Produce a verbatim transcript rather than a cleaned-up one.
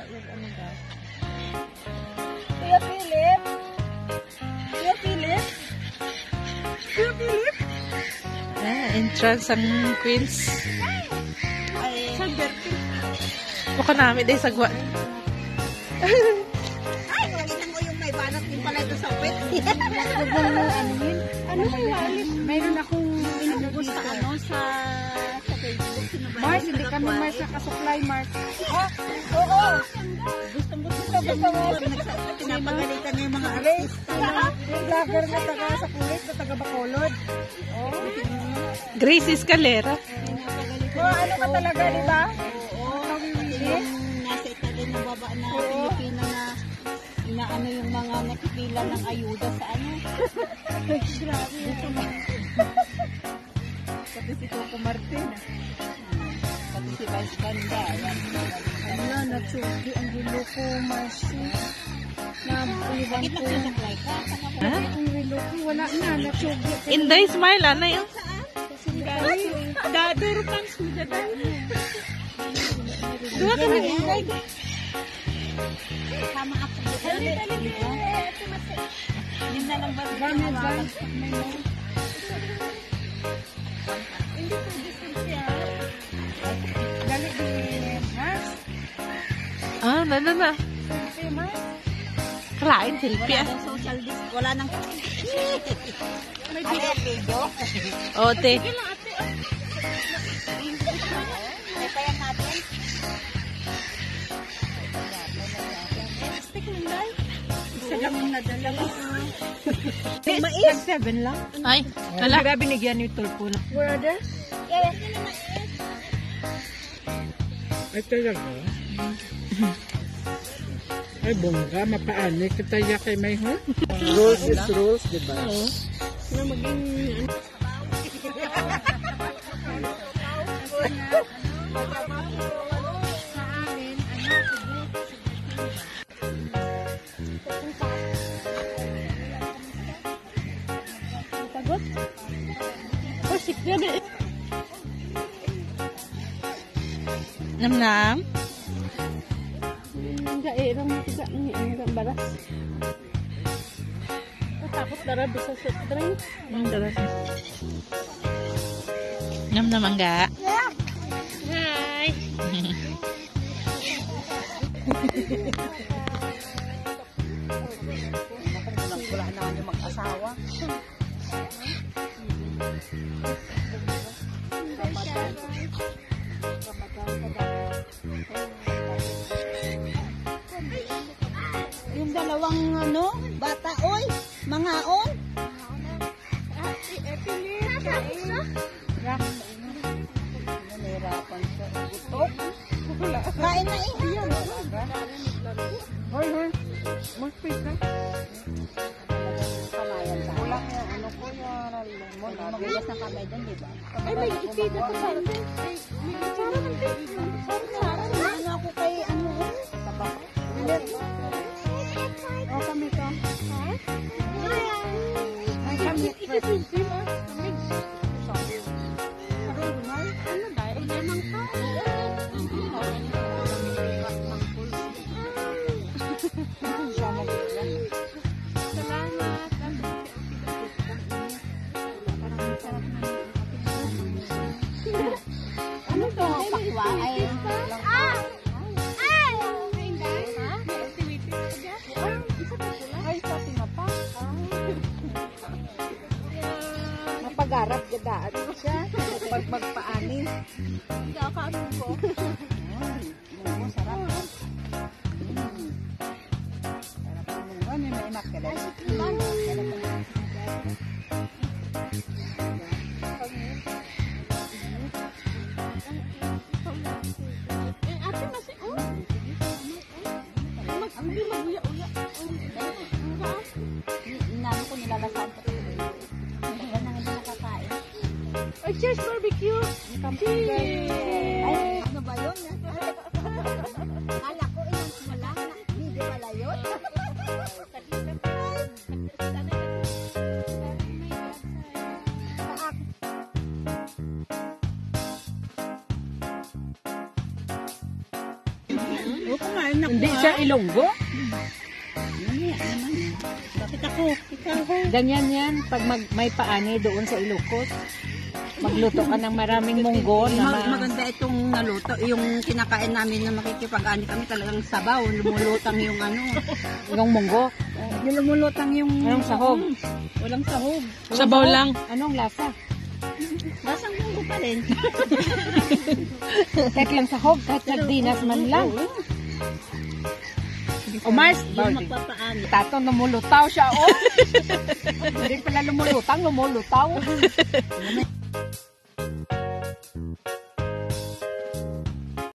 yung ano ba? Kuya Philip? Kuya Philip? Kuya Philip? Ah, entrance ang Queens. Ay, San Bertil. Baka namin dahil sagwa. Ay, wala mo yung may banat din pala ito sa wet. Ano yun? Ano yung halit? Mayroon akong inubos sa ano, sa sa Facebook. Mars, hindi kami Mars sa kasuklay, Mars. Ah, oo. Gusto-gusto ka ba sa Mars? Pinapagalitan niya yung mga artist. Yung vlogger na taga sa kulit, na taga Bacolod. Oh. Grace Escalera. Oh, ano ka talaga, di ba? Oo. Yung nasa Italy ng baba na Pilipino na inaano yung mga nakipila ng ayuda sa ano. Grabe. Pati si Coco Martin. Pati si Vice Ganda. Ano, natsugi ang gulo ko, Marcy. Nabuliwan ko. Ha? Ang gulo ko, wala na, natsugi. Inday, smile. Ano yun? Dador pang suda tayo. Dua ka rin, Inday. Sama ako. Dali, dali, dali. Hindi na lang ba? Gamit ba? Hindi ko gusto siya. Dali, dali. Mas? Ah, na, na, na. Selfie, mas? Kalain, selfie ah. Wala nang social distance. Wala nang... May video? O, te. Sige lang, ate. May payan natin. Stick lang, dahil. Isa lang yung nadala ko. Mais? Seven lang. Ay, wala. Grabe binigyan ni Tulpo na. Where are there? Yes. Ay, talaga? Ay, bongga, mapaani kita ya kay may ho. Rules is rules, diba? Oo. Na maging... Pagod? Oh, sikya na. Nam-nam. Enggak, eh, orang tidak ni, enggak balas. Takut darah bisa setring. Ang dalas. Nam-nam enggak? Hai. Wala na yung mag-asawa. Yung dalawang ano, bata oy, mangaon. Kain na eh. Hoy, hoy. Mag-speak na. Wala nga, ano ko yung lemon. Magigas na kamay doon, di ba? Ay, may ipida ko sa akin. May itsara ng baby. Sarang-sarang. Ano ako kay ano eh? Tabak. O, kami ka. Ha? Ay, kami. Ikipinsi mo. Kami. Sabi. Parang gunay. Ano dahil? Lemang ka. Ano to? Pakwa ay... Ah! Ay! Ay, sa tinapa. Mapagarap gadaan mo siya. Pag magpaani. Hindi ako ano ko. Ay, sarap. Sarap ng munggan. May maimak ka dahil. Sarap ng munggan. Oh, cheers barbecue! Cheers! Ay, ano ba yun? Kala ko ilang wala. Hindi pala yun. Oh, kumain Ay, naku, Hindi ah. siya Ilonggo. Mamaya naman. Bakit ako? Ikaw. Ganyan yan. Pag mag, may paani doon sa Ilocos, magluto ka ng maraming munggo na Mag- ma- maganda itong naluto. Yung kinakain namin na makikipag-ani kami talagang sabaw. Lumulutang yung ano. yung munggo. Yung lumulutang yung... Anong sahog? Mm, walang sahog. Sabaw lang. Anong lasa? Lasang munggo pa rin. Kahit lang sahog, kahit sardinas man lang. O Mars, Yung magpapaani. tato lumulutaw siya, oh. Hindi pala lumulutang, lumulutaw.